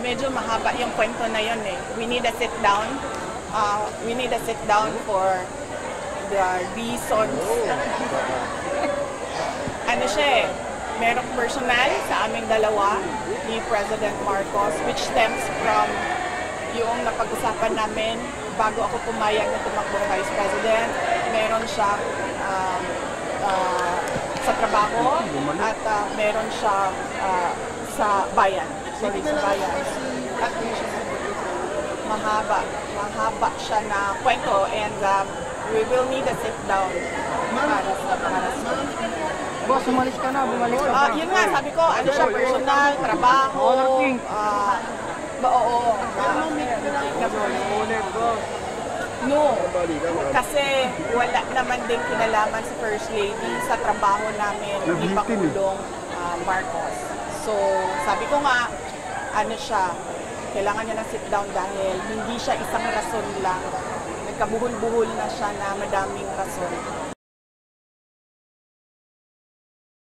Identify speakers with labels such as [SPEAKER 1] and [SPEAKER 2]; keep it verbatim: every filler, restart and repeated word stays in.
[SPEAKER 1] medyo mahaba yung kwento na yun eh. We need a sit down. Uh, we need a sit down for the reasons. Ano siya eh, merong personal sa aming dalawa ni President Marcos, which stems from yung napag-usapan namin bago ako pumayag na tumakbong Vice President. Meron siya um, uh, sa trabaho at uh, meron siya uh, sa bayan. Sorry, sa bayan. At mahaba, mahaba siya na kwento and um, we will need a sit down para sa para sa
[SPEAKER 2] Boss, umalis ka na, bumalik ka
[SPEAKER 1] uh,
[SPEAKER 2] pa.
[SPEAKER 1] yun nga, sabi ko, ano siya, personal, trabaho, uh, ba, oo. No, kasi wala naman din kinalaman sa First Lady sa trabaho namin ni Pangulong uh, Marcos. So, sabi ko nga, ano siya, kailangan niya ng sit down dahil hindi siya isang rason lang. Nagkabuhol-buhol na siya na madaming rason.